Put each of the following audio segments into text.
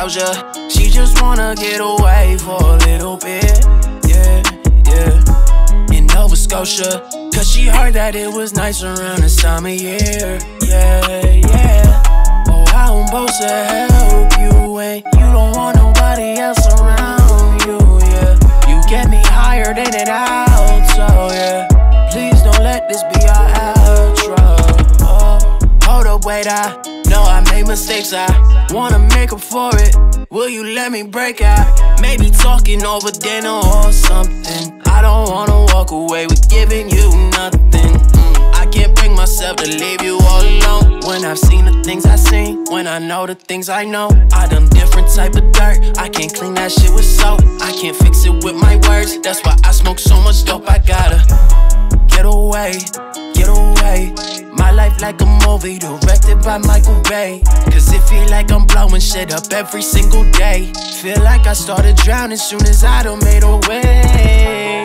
disclosure, she just wanna get away for a little bit. Yeah, yeah. In Nova Scotia, cause she heard that it was nice around this time of year. Yeah, yeah. Oh, how I'm supposed to help you when you don't want nobody else around you, yeah. You get me higher than it out, so yeah. Please don't let this be our outro. Oh, hold up, wait, I know I made mistakes, I wanna make up for it. Will you let me break out? Maybe talking over dinner or something. I don't wanna walk away with giving you nothing. I can't bring myself to leave you all alone. When I've seen the things I seen, when I know the things I know, I done different type of dirt. I can't clean that shit with soap. I can't fix it with my words. That's why I smoke so much dope. I gotta get away, get away. My life like a movie directed by Michael Bay. Cause it feel like I'm blowing shit up every single day. Feel like I started drowning soon as I done made a way.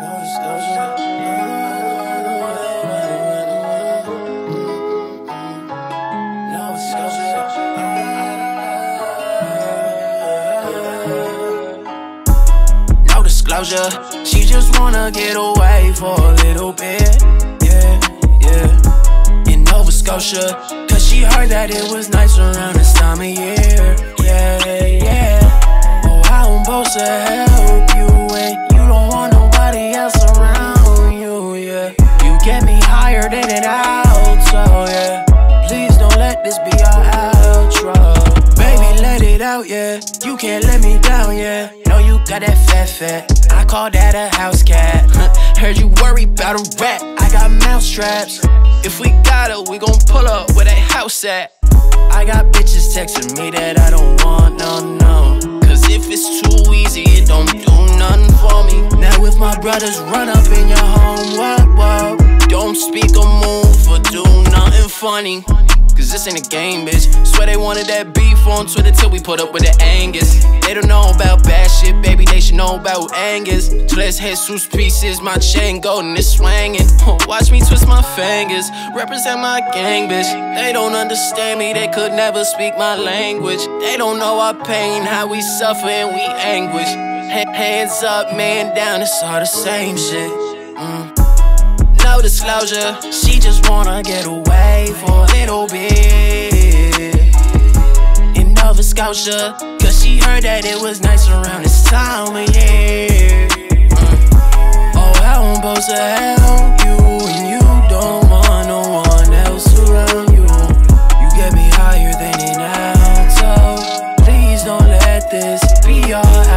No disclosure, she just wanna get away for a little bit. Yeah, yeah. In Nova Scotia, cause she heard that it was nice around this time of year. Yeah, yeah. Oh, how I'm supposed to help you when you don't want nobody else around you, yeah. You get me higher than it out, so yeah. Please don't let this be our outro. Baby, let it out, yeah. You can't let me down, yeah. Know you got that fat. I call that a house cat. Heard you worry about a rat. I got mouse traps. If we got it, we gon' pull up where that house at. I got bitches texting me that I don't want, no. Cause if it's too easy, it don't do nothing for me. Now if my brothers run up in your home, what? Don't speak or move or do nothing funny. Cause this ain't a game, bitch. Swear they wanted that beef on Twitter till we put up with the Angus. They don't know about bad shit, baby, they should know about Angus. Tres Jesus pieces, my chain golden is swangin'. Watch me twist my fingers, represent my gang, bitch. They don't understand me, they could never speak my language. They don't know our pain, how we suffer and we anguish. Hands up, man down, it's all the same shit. No disclosure, she just wanna get away for a little bit. In Nova Scotia, cause she heard that it was nice around this time of year. Oh, how I'm supposed to help you when you don't want no one else around you. You get me higher than an out, so please don't let this be our